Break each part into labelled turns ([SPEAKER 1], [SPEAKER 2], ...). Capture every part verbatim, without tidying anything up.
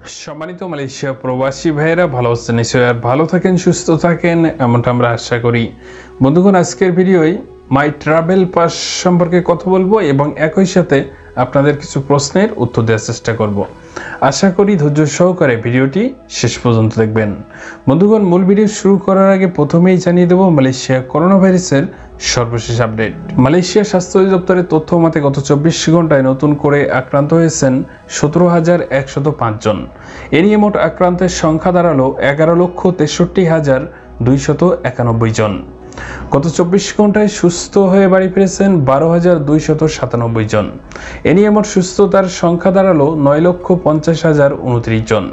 [SPEAKER 1] সম্মানিত মালয়েশিয়া প্রবাসী ভাইয়েরা ভালো আছেন নিশ্চয়ই আর ভালো থাকেন সুস্থ থাকেন এমনটা আমরা আশা করি। বন্ধুগণ, আজকের ভিডিওয় মাই ট্রাভেল পাস সম্পর্কে কথা বলবো এবং একই সাথে আপনাদের কিছু প্রশ্নের উত্তর দেওয়ার চেষ্টা করব। আশা করি ধৈর্য সহকারে ভিডিওটি শেষ পর্যন্ত দেখবেন। বন্ধুগণ, মূল ভিডিও শুরু করার আগে প্রথমেই জানিয়ে দেব মালয়েশিয়া করোনা ভাইরাসের সর্বশেষ আপডেট। মালয়েশিয়া স্বাস্থ্য অধিদপ্তরের তথ্য মতে গত চব্বিশ ঘন্টায় নতুন করে আক্রান্ত হয়েছেন সতেরো হাজার একশত পাঁচ জন। এ নিয়ে মোট আক্রান্তের সংখ্যা দাঁড়ালো এগারো লক্ষ তেষট্টি হাজার দুইশত একানব্বই জন। গত চব্বিশ ঘন্টায় সুস্থ হয়ে বাড়ি ফিরেছেন বারো হাজার দুইশত সাতানব্বই জন। এ নিয়ে মোট সুস্থতার সংখ্যা দাঁড়ালো নয় লক্ষ পঞ্চাশ হাজার উনত্রিশ জন।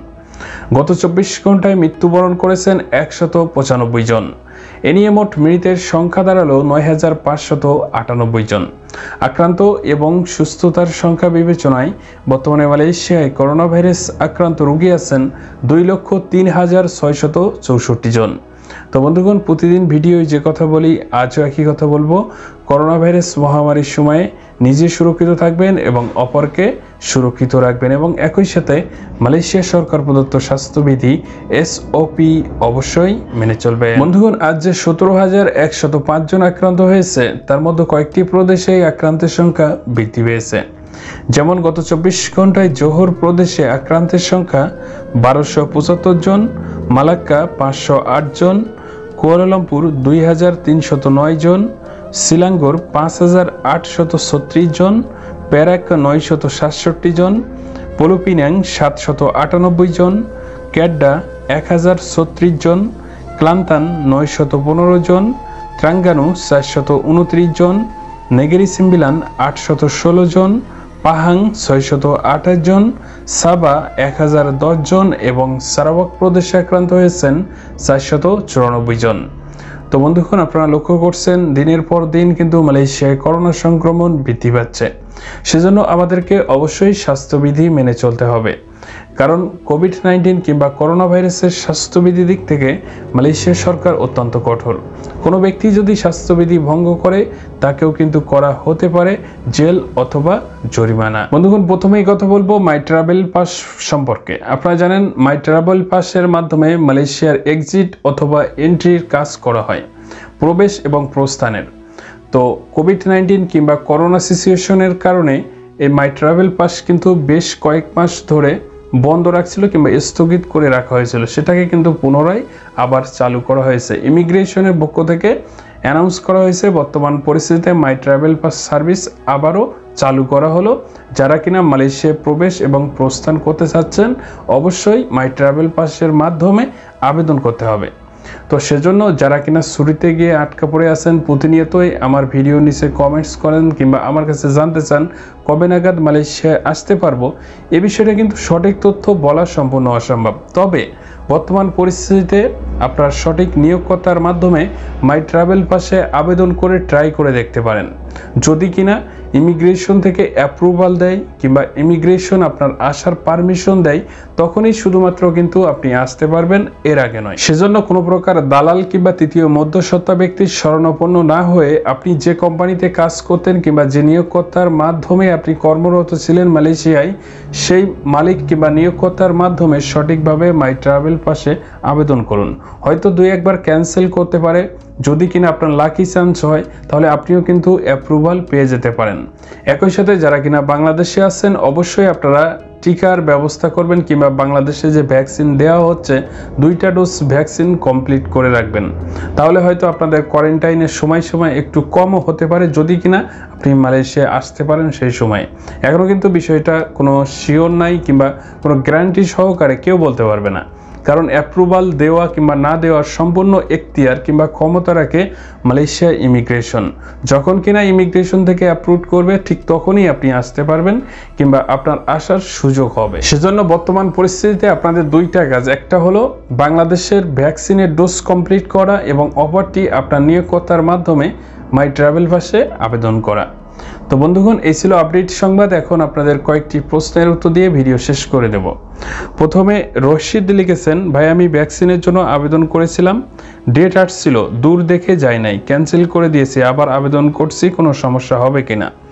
[SPEAKER 1] গত চব্বিশ ঘন্টায় মৃত্যুবরণ করেছেন একশত পঁচানব্বই জন। এ নিয়ে মোট মৃতের সংখ্যা দাঁড়ালো নয় হাজার পাঁচশত আটানব্বই জন। আক্রান্ত এবং সুস্থতার সংখ্যা বিবেচনায় বর্তমানে মালয়েশিয়ায় করোনা ভাইরাস আক্রান্ত রোগী আছেন দুই লক্ষ তিন হাজার ছয়শত চৌষট্টি জন। তো বন্ধুগণ, প্রতিদিন ভিডিওয় যে কথা বলি আজও একই কথা বলবো। করোনা ভাইরাস মহামারীর সময়ে নিজে সুরক্ষিত থাকবেন এবং অপরকে সুরক্ষিত রাখবেন এবং একই সাথে মালয়েশিয়া সরকার প্রদত্ত স্বাস্থ্যবিধি এসওপি অবশ্যই মেনে চলবে। বন্ধুগণ, আজ যে সতেরো হাজার একশত পাঁচ জন আক্রান্ত হয়েছে তার মধ্যে কয়েকটি প্রদেশে আক্রান্তের সংখ্যা বৃদ্ধি পেয়েছে। যেমন গত চব্বিশ ঘন্টায় জোহর প্রদেশে আক্রান্তের সংখ্যা বারোশো পঁচাত্তর জন, মালাক্কা পাঁচশো আট জন, কুয়ালালামপুর দুই হাজার তিনশত নয় জন, সিলাঙ্গোর পাঁচ হাজার আটশত ছত্রিশ জন, প্যারাক নয়শত সাতষট্টি জন, পলুপিনাং সাতশত আটানব্বই জন, ক্যাড্ডা এক হাজার ছত্রিশ জন, ক্লান্তান নয়শত পনেরো জন, ত্রাঙ্গানু চারশত উনত্রিশ জন, নেগেরি সিম্বিলান আটশত ষোলো জন, পাহাং ছয়শত আঠাশ জন, সাবা এক হাজার দশ জন এবং সারাওয়াক প্রদেশে আক্রান্ত হয়েছেন চারশত চুরানব্বই জন। তো বন্ধুগণ, আপনারা লক্ষ্য করছেন দিনের পর দিন কিন্তু মালয়েশিয়ায় করোনা সংক্রমণ বৃদ্ধি পাচ্ছে। সেজন্য আমাদেরকে অবশ্যই স্বাস্থ্যবিধি মেনে চলতে হবে, কারণ কোভিড নাইন্টিন কিংবা করোনা ভাইরাসের স্বাস্থ্যবিধি দিক থেকে মালয়েশিয়া সরকার অত্যন্ত কঠোর। কোনো ব্যক্তি যদি স্বাস্থ্যবিধি ভঙ্গ করে তাকেও কিন্তু করা হতে পারে জেল অথবা জরিমানা। বন্ধুগণ, প্রথমেই কথা বলবো মাই ট্রাভেল পাস সম্পর্কে। আপনারা জানেন মাই ট্রাভেল পাসের মাধ্যমে মালয়েশিয়ার এক্সিট অথবা এন্ট্রির কাজ করা হয়, প্রবেশ এবং প্রস্থানের। তো কোভিড নাইন্টিন কিংবা করোনা সিচুয়েশনের কারণে এই মাই ট্রাভেল পাস কিন্তু বেশ কয়েক মাস ধরে বন্ধ রাখছিল কিংবা স্থগিত করে রাখা হয়েছিল, সেটাকে কিন্তু পুনরায় আবার চালু করা হয়েছে। ইমিগ্রেশনের পক্ষ থেকে অ্যানাউন্স করা হয়েছে বর্তমান পরিস্থিতিতে মাই ট্রাভেল পাস সার্ভিস আবারও চালু করা হলো। যারা কিনা মালয়েশিয়ায় প্রবেশ এবং প্রস্থান করতে চাচ্ছেন অবশ্যই মাই ট্রাভেল পাসের মাধ্যমে আবেদন করতে হবে। তো সেজন্য যারা কিনা ছুটিতে গিয়ে আটকা পড়ে আছেন প্রতিনিয়তই আমার ভিডিও নিচে কমেন্টস করেন কিংবা আমার কাছে জানতে চান কবে নাগাদ মালয়েশিয়ায় আসতে পারবো, এ বিষয়টা কিন্তু সঠিক তথ্য বলা সম্পূর্ণ অসম্ভব। তবে বর্তমান পরিস্থিতিতে আপনার সঠিক নিয়োগকর্তার মাধ্যমে মাই ট্রাভেল পাসে আবেদন করে ট্রাই করে দেখতে পারেন। যদি কিনা ইমিগ্রেশন থেকে অ্যাপ্রুভাল দেয় কিংবা ইমিগ্রেশন আপনার আসার পারমিশন দেয় তখনই শুধুমাত্র কিন্তু আপনি আসতে পারবেন, এর আগে নয়। সেজন্য কোনো প্রকার দালাল কিংবা তৃতীয় মধ্যস্বত্বা ব্যক্তির শরণাপন্ন না হয়ে আপনি যে কোম্পানিতে কাজ করতেন কিংবা যে নিয়োগকর্তার মাধ্যমে আপনি কর্মরত ছিলেন মালয়েশিয়ায়, সেই মালিক কিংবা নিয়োগকর্তার মাধ্যমে সঠিকভাবে মাই ট্রাভেল পাসে আবেদন করুন। হয়তো দুই একবার ক্যান্সেল করতে পারে, যদি কিনা আপনার লাকি চান্স হয় তাহলে আপনিও কিন্তু অ্যাপ্রুভাল পেয়ে যেতে পারেন। একই সাথে যারা কিনা বাংলাদেশে আছেন অবশ্যই আপনারা টিকার ব্যবস্থা করবেন কিংবা বাংলাদেশে যে ভ্যাকসিন দেওয়া হচ্ছে দুইটা ডোজ ভ্যাকসিন কমপ্লিট করে রাখবেন, তাহলে হয়তো আপনাদের কোয়ারেন্টাইনের সময় সময় একটু কমও হতে পারে যদি কিনা আপনি মালয়েশিয়ায় আসতে পারেন সেই সময়। এখনও কিন্তু বিষয়টা কোনো শিওর নাই কিংবা কোনো গ্যারান্টি সহকারে কেউ বলতে পারবে না, কারণ অ্যাপ্রুভাল দেওয়া কিংবা না দেওয়ার সম্পূর্ণ এখতিয়ার কিংবা ক্ষমতা রাখে মালয়েশিয়া ইমিগ্রেশন। যখন কিনা ইমিগ্রেশন থেকে অ্যাপ্রুভ করবে ঠিক তখনই আপনি আসতে পারবেন কিংবা আপনার আসার সুযোগ হবে। সেজন্য বর্তমান পরিস্থিতিতে আপনাদের দুইটা কাজ, একটা হলো বাংলাদেশের ভ্যাকসিনের ডোজ কমপ্লিট করা এবং অপরটি আপনার নিয়োগকর্তার মাধ্যমে মাই ট্রাভেল পাসে আবেদন করা। তো বন্ধুগণ, এই ছিল আপডেট সংবাদ। এখন আপনাদের কয়েকটি প্রশ্নের উত্তর দিয়ে ভিডিও শেষ করে দেব। প্রথমে রশিদ লিখেছেন, ভাই আমি ভ্যাকসিনের জন্য আবেদন করেছিলাম, ডেট আসছিল, দূর দেখে যাই নাই, ক্যান্সেল করে দিয়েছি, আবার আবেদন করছি, কোনো সমস্যা হবে কিনা?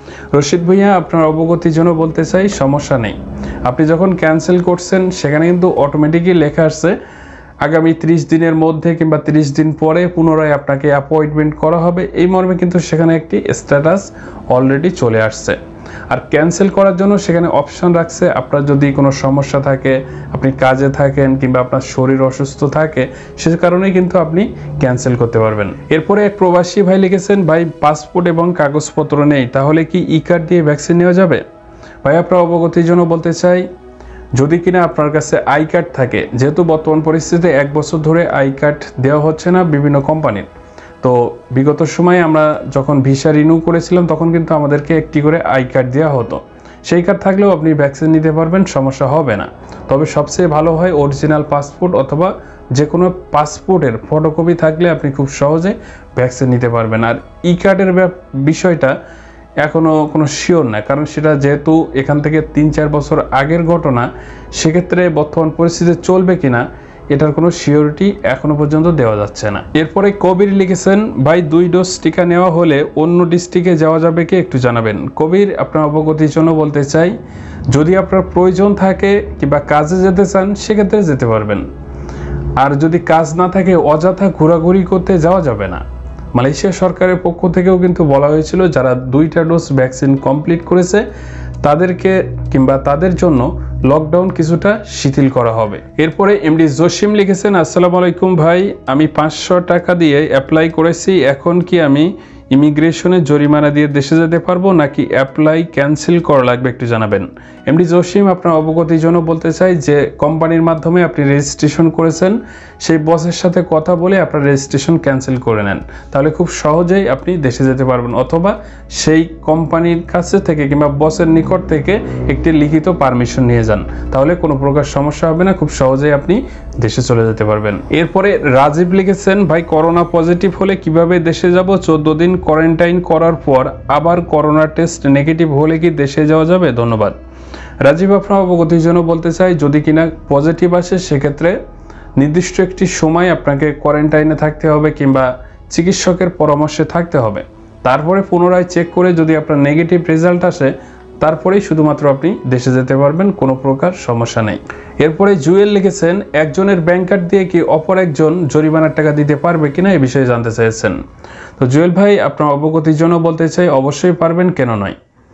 [SPEAKER 1] রশিদ ভাইয়া, আপনার অবগতির জন্য বলতে চাই সমস্যা নেই। আপনি যখন ক্যান্সেল করছেন সেখানে কিন্তু অটোমেটিকই লেখা আসছে আগামী ত্রিশ দিনের মধ্যে কিংবা ত্রিশ দিন পরে পুনরায় আপনাকে অ্যাপয়েন্টমেন্ট করা হবে, এই মর্মে কিন্তু সেখানে একটি স্ট্যাটাস অলরেডি চলে আসছে। আর ক্যান্সেল করার জন্য সেখানে অপশন রাখছে, আপনার যদি কোনো সমস্যা থাকে, আপনি কাজে থাকেন কিংবা আপনার শরীর অসুস্থ থাকে, সে কারণেই কিন্তু আপনি ক্যান্সেল করতে পারবেন। এরপরে এক প্রবাসী ভাই লিখেছেন, ভাই পাসপোর্ট এবং কাগজপত্র নেই, তাহলে কি ই কার্ড দিয়ে ভ্যাকসিন নেওয়া যাবে? ভাই আপনার অবগতির জন্য বলতে চাই, যদি কিনা আপনার কাছে আই কার্ড থাকে, যেহেতু বর্তমান পরিস্থিতিতে এক বছর ধরে আই কার্ড দেওয়া হচ্ছে না বিভিন্ন কোম্পানির, তো বিগত সময়ে আমরা যখন ভিসা রিনিউ করেছিলাম তখন কিন্তু আমাদেরকে একটি করে আই কার্ড দেওয়া হতো। সেই কার্ড থাকলেও আপনি ভ্যাকসিন নিতে পারবেন, সমস্যা হবে না। তবে সবচেয়ে ভালো হয় অরিজিনাল পাসপোর্ট অথবা যে কোনো পাসপোর্টের ফটোকপি থাকলে আপনি খুব সহজে ভ্যাকসিন নিতে পারবেন। আর ই কার্ডের বিষয়টা এখনও কোনো শিওর না, কারণ সেটা যেহেতু এখান থেকে তিন চার বছর আগের ঘটনা, সেক্ষেত্রে বর্তমান পরিস্থিতি চলবে কিনা এটার কোনো সিওরিটি এখনো পর্যন্ত দেওয়া যাচ্ছে না। এরপরে কবির লিখেছেন, ভাই দুই ডোজ টিকা নেওয়া হলে অন্য ডিস্ট্রিক্টে যাওয়া যাবে কি একটু জানাবেন। কবির আপনার অবগতির জন্য বলতে চাই, যদি আপনার প্রয়োজন থাকে কিংবা কাজে যেতে চান সেক্ষেত্রে যেতে পারবেন, আর যদি কাজ না থাকে অযথা ঘোরাঘুরি করতে যাওয়া যাবে না। মালয়েশিয়া সরকারের পক্ষ থেকেও কিন্তু বলা হয়েছিল যারা দুইটা ডোজ ভ্যাকসিন কমপ্লিট করেছে তাদেরকে কিংবা তাদের জন্য লকডাউন কিছুটা শিথিল করা হবে। এরপরে এমডি জসিম লিখেছেন, আসসালামু আলাইকুম ভাই, আমি পাঁচশো টাকা দিয়ে অ্যাপ্লাই করেছি, এখন কি আমি ইমিগ্রেশনে জরিমানা দিয়ে দেশে যেতে পারবো নাকি অ্যাপ্লাই ক্যান্সেল করা লাগবে একটু জানাবেন। এমডি জসিম আপনার অবগতির জন্য বলতে চাই যে কোম্পানির মাধ্যমে আপনি রেজিস্ট্রেশন করেছেন, সেই বসের সাথে কথা বলে আপনার রেজিস্ট্রেশন ক্যান্সেল করে নেন, তাহলে খুব সহজেই আপনি দেশে যেতে পারবেন। অথবা সেই কোম্পানির কাছে থেকে কিংবা বসের নিকট থেকে একটি লিখিত পারমিশন নিয়ে যান, তাহলে কোনো প্রকার সমস্যা হবে না, খুব সহজেই আপনি দেশে চলে যেতে পারবেন। এরপরে রাজীব লিখেছেন, ভাই করোনা পজিটিভ হলে কিভাবে দেশে যাব? চোদ্দ দিন কোয়ারেন্টাইন করার পর আবার করোনা টেস্ট নেগেটিভ হলে কি দেশে যাওয়া যাবে? ধন্যবাদ। রাজীব আপনার অবগতির জন্য বলতে চাই, যদি কিনা পজিটিভ আসে সেক্ষেত্রে নির্দিষ্ট একটি সময় আপনাকে কোয়ারেন্টাইনে থাকতে হবে কিংবা চিকিৎসকের পরামর্শে থাকতে হবে, তারপরে পুনরায় চেক করে যদি আপনার নেগেটিভ রেজাল্ট আসে তারপরেই শুধুমাত্র আপনি দেশে যেতে পারবেন, কোনো প্রকার সমস্যা নেই। এরপরে জুয়েল লিখেছেন, একজনের ব্যাংক কার্ড দিয়ে কি অপর একজন জরিমানার টাকা দিতে পারবে কিনা এই বিষয়ে জানতে চেয়েছেন। তো জুয়েল ভাই আপনার অবগতির জন্য বলতে চাই, অবশ্যই পারবেন, কেন নয়।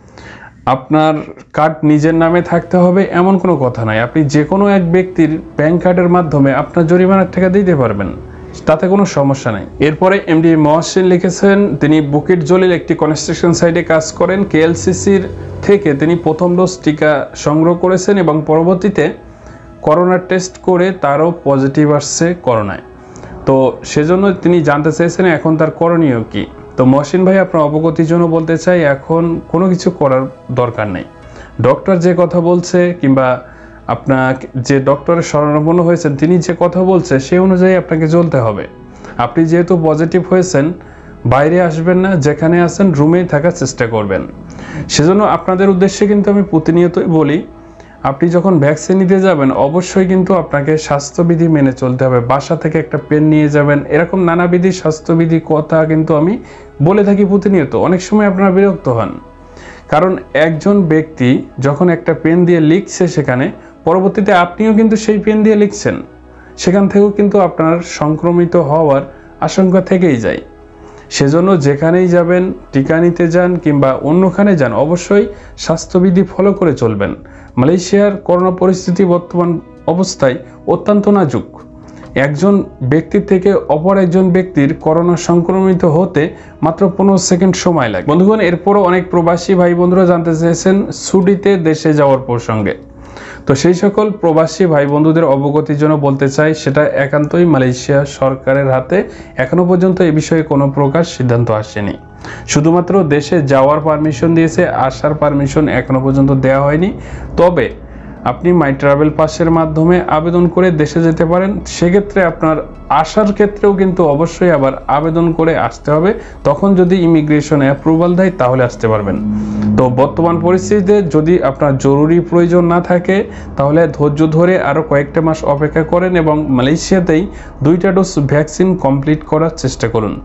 [SPEAKER 1] আপনার কার্ড নিজের নামে থাকতে হবে এমন কোনো কথা নাই, আপনি যে কোনো এক ব্যক্তির ব্যাংক কার্ডের মাধ্যমে আপনার জরিমানার টাকা দিতে পারবেন, তাতে কোনো সমস্যা নেই। এরপরে এমডি মহসিন লিখেছেন, তিনি বুকিট জলিল একটি কনস্ট্রাকশন সাইটে কাজ করেন, কেএলসিসির থেকে তিনি প্রথম ডোজ টিকা সংগ্রহ করেছেন এবং পরবর্তীতে করোনা টেস্ট করে তারও পজিটিভ আসছে করোনায়, তো সেজন্য তিনি জানতে চেয়েছেন এখন তার করণীয় কি। তো মহসিন ভাই আপনার অবগতির জন্য বলতে চাই, এখন কোনো কিছু করার দরকার নেই। ডক্টর যে কথা বলছে কিংবা আপনার যে ডক্টরের শরণাপন্ন হয়েছেন তিনি যে কথা বলছে সেই অনুযায়ী আপনাকে চলতে হবে। আপনি যেহেতু পজিটিভ হয়েছেন, বাইরে আসবেন না, যেখানে আছেন রুমেই থাকার চেষ্টা করবেন। সেজন্য আপনাদের উদ্দেশ্যে কিন্তু আমি প্রতিনিয়তই বলি, আপনি যখন ভ্যাকসিন নিতে যাবেন অবশ্যই কিন্তু আপনাকে স্বাস্থ্যবিধি মেনে চলতে হবে। বাসা থেকে একটা পেন নিয়ে যাবেন, এরকম নানাবিধি স্বাস্থ্যবিধি কথা কিন্তু আমি বলে থাকি প্রতিনিয়ত। অনেক সময় আপনারা বিরক্ত হন, কারণ একজন ব্যক্তি যখন একটা পেন দিয়ে লিখছে সেখানে পরবর্তীতে আপনিও কিন্তু সেই পেন দিয়ে লিখছেন, সেখান থেকেও কিন্তু আপনার সংক্রমিত হওয়ার আশঙ্কা থেকেই যায়। সেজন্য যেখানেই যাবেন, টিকা নিতে যান কিংবা অন্যখানে যান, অবশ্যই স্বাস্থ্যবিধি ফলো করে চলবেন। মালয়েশিয়ার করোনা পরিস্থিতি বর্তমান অবস্থায় অত্যন্ত নাজুক, একজন ব্যক্তির থেকে অপর একজন ব্যক্তির করোনা সংক্রমিত হতে মাত্র পনেরো সেকেন্ড সময় লাগে। বন্ধুগণ, এরপরও অনেক প্রবাসী ভাই বন্ধুরা জানতে চেয়েছেন ছুটিতে দেশে যাওয়ার প্রসঙ্গে। তো সেই সকল প্রবাসী ভাই বন্ধুদের অবগতির জন্য বলতে চাই, সেটা একান্তই মালয়েশিয়া সরকারের হাতে, এখনো পর্যন্ত এ বিষয়ে কোনো প্রকার সিদ্ধান্ত আসেনি। শুধুমাত্র দেশে যাওয়ার পারমিশন দিয়েছে, আসার পারমিশন এখনো পর্যন্ত দেওয়া হয়নি। তবে আপনি মাই ট্রাভেল পাসের মাধ্যমে আবেদন করে দেশে যেতে পারেন, সেক্ষেত্রে আপনার আসার ক্ষেত্রেও কিন্তু অবশ্যই আবার আবেদন করে আসতে হবে, তখন যদি ইমিগ্রেশন অ্যাপ্রুভাল দেয় তাহলে আসতে পারবেন। তো বর্তমান পরিস্থিতিতে যদি আপনার জরুরি প্রয়োজন না থাকে তাহলে ধৈর্য ধরে আরও কয়েকটা মাস অপেক্ষা করেন এবং মালয়েশিয়াতেই দুইটা ডোজ ভ্যাকসিন কমপ্লিট করার চেষ্টা করুন।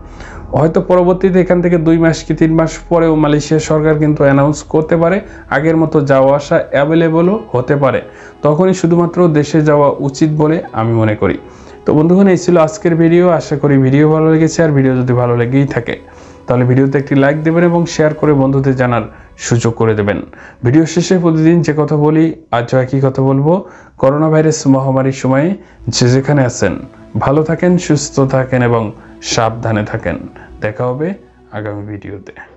[SPEAKER 1] হয়তো পরবর্তীতে এখান থেকে দুই মাস কি তিন মাস পরেও মালয়েশিয়া সরকার কিন্তু অ্যানাউন্স করতে পারে, আগের মতো যাওয়া আসা অ্যাভেলেবলও হতে পারে, তখনই শুধুমাত্র দেশে যাওয়া উচিত বলে আমি মনে করি। তো বন্ধুগণ, এই ছিল আজকের ভিডিও। আশা করি ভিডিও ভালো লেগেছে, আর ভিডিও যদি ভালো লেগেই থাকে তাহলে ভিডিওতে একটি লাইক দেবেন এবং শেয়ার করে বন্ধুদের জানার সুযোগ করে দেবেন। ভিডিও শেষে প্রতিদিন যে কথা বলি, আজও একই কথা বলবো। করোনা ভাইরাস মহামারীর সময়ে যে যেখানে আছেন ভালো থাকেন, সুস্থ থাকেন এবং সাবধানে থাকেন। দেখা হবে আগামী ভিডিওতে।